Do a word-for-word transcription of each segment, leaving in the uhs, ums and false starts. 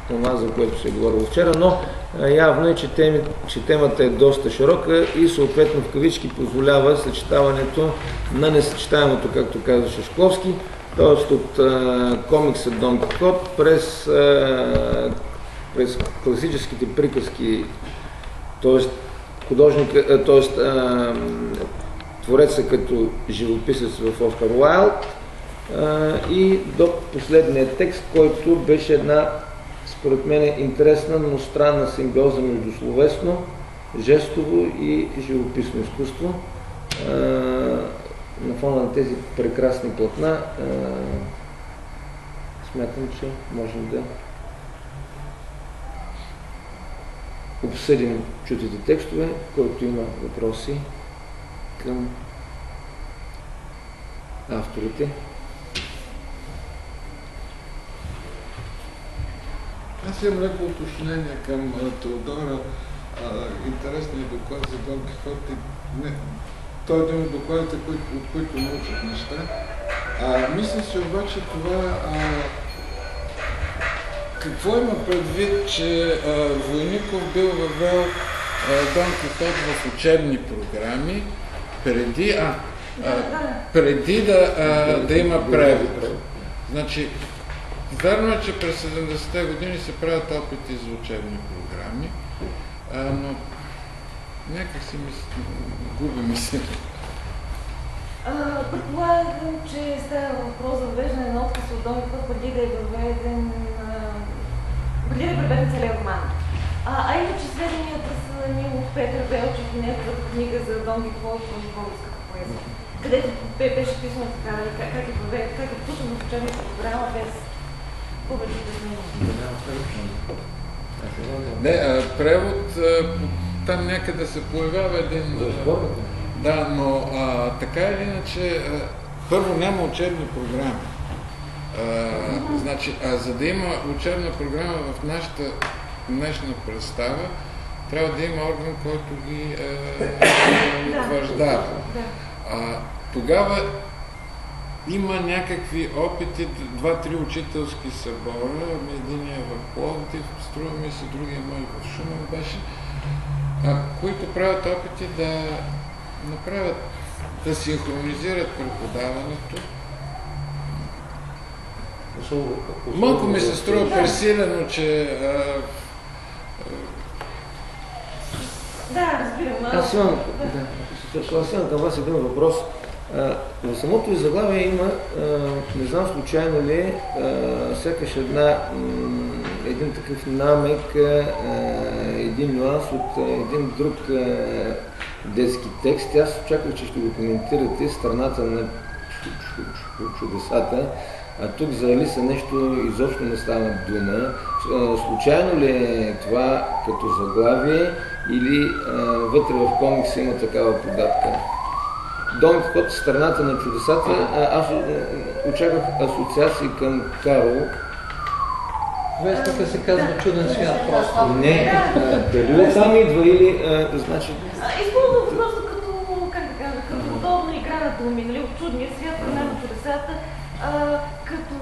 това, за което се е говорило вчера, но явно е, че, теми, че темата е доста широка и съответно в кавички позволява съчетаването на несъчетаемото, както казва Шишковски, т.е. от а, комикса Дон Кихот през, а, през класическите приказки, т.е. художника, т.е. твореца като живописец в Оскар Уайлд а, и до последния текст, който беше една, според мен, интересна, но странна симбиоза между словесно, жестово и живописно изкуство. А, на фона на тези прекрасни платна а, смятам, че можем да обсъдим чутите текстове, който има въпроси към авторите. Аз имам леко уточнение към Теодора. Интересният доклад за Дон Кихот. Не, той е един от докладите, от които научих неща. А, мисля си обаче това, а, какво има предвид, че а, Войников бил въвел а, Дон Кихот в учебни програми, преди, а, а, преди да, а, да има превод. Значи, верно е, че през седемдесетте години се правят опити за учебни програми, а, но някак си мис... губи мисля. Предполагам, че става въпрос за въвеждане на отказ от Дон Кихот преди да е въведен, преди да е преведен целият роман. А, а иначе сведенията са ни от Петър Белчев и неговата книга за Дон Кихот в българската поезия, където беше писано така, как, как е въведен, как е включен в учебната програма без повече да сме. Не, а, превод, а, там някъде се появява един... Да, но а, така или иначе, а, първо няма учебни програми. А, значи, а за да има учебна програма в нашата днешна представа, трябва да има орган, който ги утвърждава. Тогава има някакви опити, два-три учителски събора, единия в Пловдив, струва ми се, другия мой в Шумен беше, а, които правят опити да направят, да синхронизират преподаването. Малко ми се струва пресилено, че... А, а... Да, разбирам. Аз имам, да, аз имам към вас един въпрос. В самото ви заглавие има, не знам случайно ли, сякаш една, един такъв намек, един нюанс от един друг детски текст. Аз очаквах, че ще го коментирате страната на чудесата, а тук за Алиса нещо изобщо не става дума. Случайно ли е това като заглавие или вътре в комикса има такава податка? Дон Кихот, страната на чудесата, аз очаквах асоциации към Карл. Вестника се казва Чуден свят просто. Не, дали там идва или, значи... Използвам го просто като, как да кажа, като удобна игра на думи, нали, от чудния свят, страна на чудесата, като...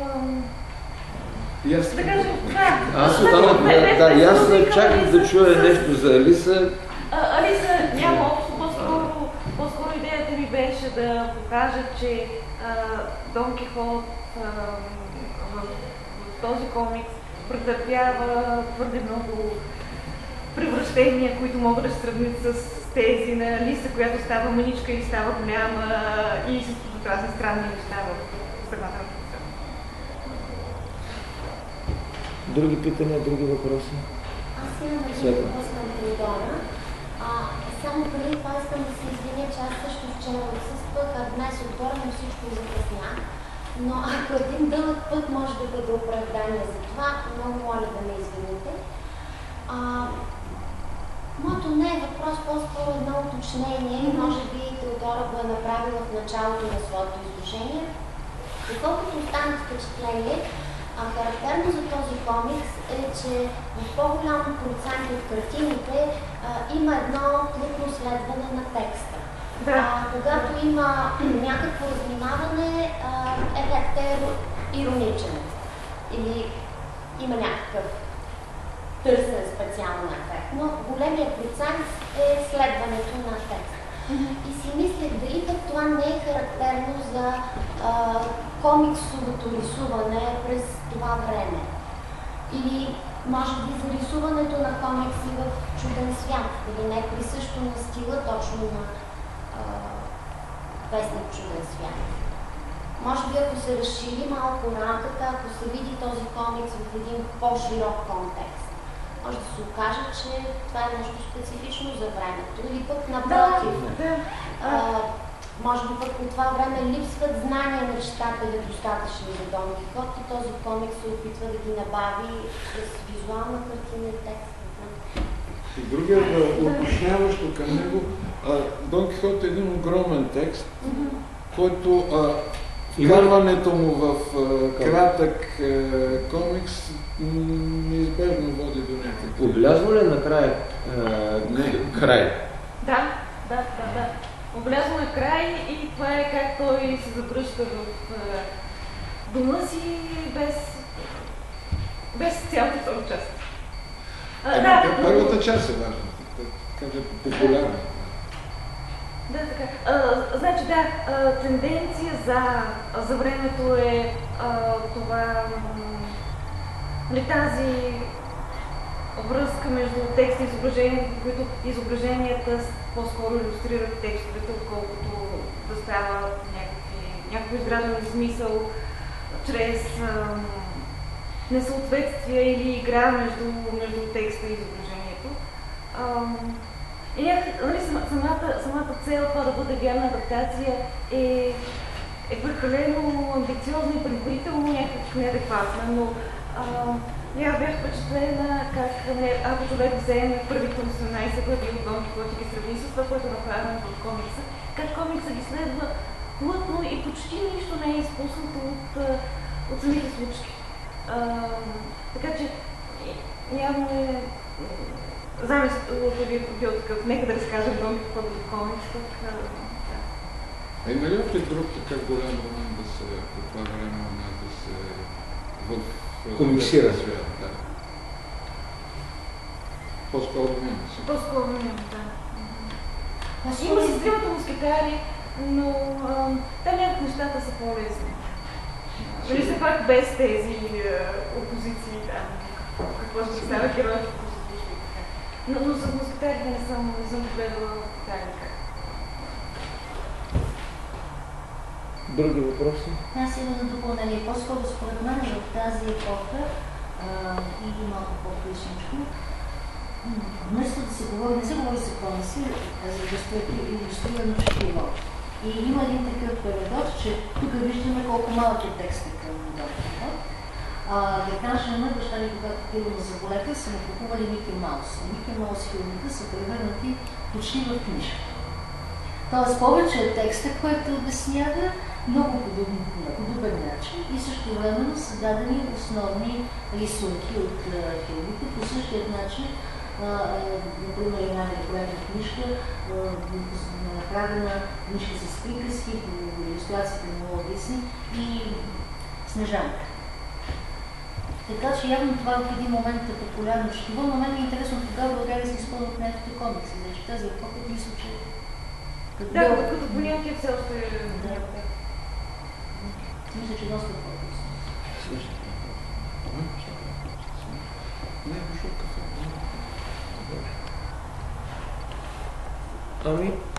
Да кажем, да. Аз останах, да, и аз чаках да чуя нещо за Алиса. Алиса няма общо, по-скоро По-скоро идеята ми беше да покажа, че а, Дон Кихот а, в, в този комикс претърпява твърде много превръщения, които могат да се сравнят с тези на Алиса, която става мъничка и става голяма и с разни странни неща в страната на чудесата. Други питания, други въпроси? Аз имам един въпрос към Теодора. Само преди това искам да се извиня, че аз също вчера отсъствах, а днес отгоре на всичко закъснях. Но ако един дълъг път може да бъде оправдание за това, много моля да ме извините. А, моето не е въпрос, по-скоро едно уточнение, може би Теодора го е направила в началото на своето изложение. Доколкото останах впечатление, а характерно за този комикс е, че в по-голям процент от картините а, има едно плътно следване на текста. Да. А, когато има някакво разминаване, ефектът е ироничен. Или има някакъв търсен специален ефект. Но големия процент е следването на текста. И си мислех дали пък това не е характерно за а, комиксовото рисуване през това време. Или може би за рисуването на комикси в Чуден свят, дали не е присъщо на стила точно на а, вестник Чуден свят. Може би ако се разшири малко рамката, ако се види този комикс в един по-широк контекст, може да се окаже, че това е нещо специфично за времето. Или пък напротив, Да, да. а, може би пък от това време липсват знания на читателя достатъчни за Дон Кихот и този комикс се опитва да ги набави с визуална картина и текст. И другия уточняващо към него, а, Дон Кихот е един огромен текст, Mm-hmm. който а, вкарването му в а, кратък а, комикс неизбежно води до някакви. Отбелязва ли накрая Не. край? Да, да, да, да. Облязва на край и това е как той се завръща в е, дома си без, без цялата втора част. А, Е, да, да, първата част е важна, така е популярна. Да, така. А, значи да, а, тенденция за, за времето е а, това, м, тази връзка между текст и изображение, в които изображенията по-скоро илюстрират текстовете, отколкото да става някакво изграждане смисъл чрез ам, несъответствие или игра между, между текста и изображението. Ам, и някак, нали, самата, самата цел това да бъде вярна адаптация е, е прекалено амбициозна и предварително някак неадекватна, но ам, я бях впечатлена как, ако човек вземе първите осемнайсет глави от Дон Кихот и ги сравни с това, което е направено в комикса, как комикса ги следва плътно и почти нищо не е изпуснато от, от самите случки. А, така че явно е замислото ви е бил такъв. Нека да разкажем Дон Кихот от комикс. Так, да. А има ли още друг така голям роман да се по това време да се в комиксира свят? Да. По-скоро не. По-скоро не, да. Има си тримата мускетари, но а, там някак нещата са по-лесни. Нали все пак без тези а, опозиции там, какво ще става героите, какво се случва и така. Но, но с мускетарите не съм, не съм гледала така или как. Други въпроси? Аз имам на допълнение. По-скоро според мен в тази епоха или малко по-късничко, вместо да се говори, не се говори за комикси, а за илюстрирано четиво. И има един такъв парадокс, че тук виждаме колко малък е текстът към Дон Кихот. Една жена, баща ми, когато пила на заболека, са му купували Мики Маус. Мики Маус филмите са превърнати почти в книжка. Тоест повече е текста, който обяснява много подобен, подобен начин и също времено са дадени основни рисунки от а, филмите. По същия начин, а, например, една великолепна книжка, направена книжка с приказки, по илюстрацията на Уолт Дисни и Снежанка. Така че явно това в един момент е популярно четиво, но мен е интересно тогава България се изпълнят някакви комикси. Значи тази епоха мисля, че да, като, като понятие все още е да. Мисля, че доста по-късно. Не, защо кафе? Ами,